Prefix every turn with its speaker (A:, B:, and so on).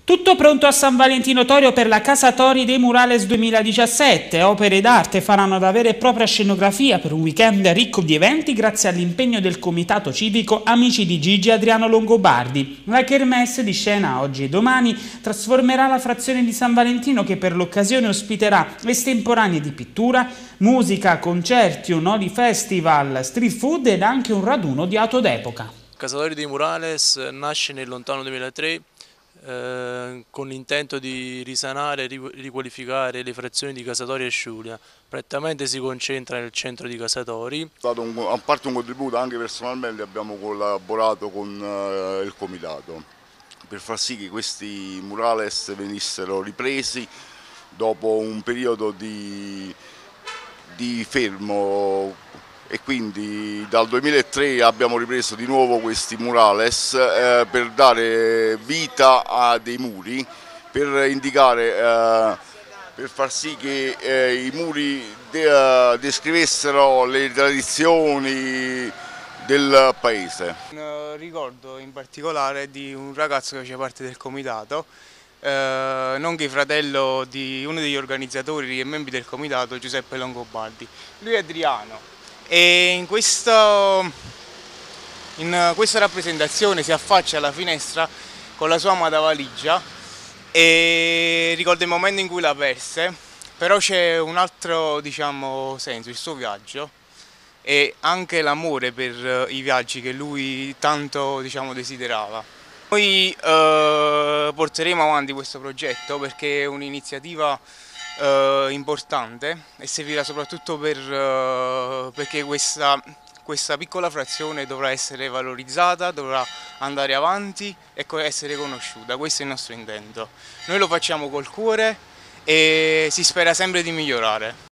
A: Tutto pronto a San Valentino Torio per la Casa Tori dei Murales 2017. Opere d'arte faranno da vera e propria scenografia per un weekend ricco di eventi grazie all'impegno del comitato civico Amici di Gigi Adriano Longobardi. La kermesse di scena oggi e domani trasformerà la frazione di San Valentino, che per l'occasione ospiterà estemporanee di pittura, musica, concerti, un Oli Festival, street food ed anche un raduno di auto d'epoca.
B: Casa Tori dei Murales nasce nel lontano 2003 con l'intento di risanare e riqualificare le frazioni di Casa Tori e Sciulia. Prettamente si concentra nel centro di Casa Tori.
C: È stato a parte un contributo, anche personalmente abbiamo collaborato con il comitato per far sì che questi murales venissero ripresi dopo un periodo di fermo, e quindi dal 2003 abbiamo ripreso di nuovo questi murales per dare vita a dei muri, per indicare, per far sì che i muri descrivessero le tradizioni del paese.
D: Ricordo in particolare di un ragazzo che faceva parte del comitato, nonché fratello di uno degli organizzatori e membri del comitato, Giuseppe Longobardi. Lui è Adriano. E in questa rappresentazione si affaccia alla finestra con la sua amata valigia e ricorda il momento in cui la perse, però c'è un altro, diciamo, senso, il suo viaggio e anche l'amore per i viaggi che lui tanto, diciamo, desiderava. Noi porteremo avanti questo progetto perché è un'iniziativa importante e servirà soprattutto perché questa piccola frazione dovrà essere valorizzata, dovrà andare avanti e essere conosciuta. Questo è il nostro intento. Noi lo facciamo col cuore e si spera sempre di migliorare.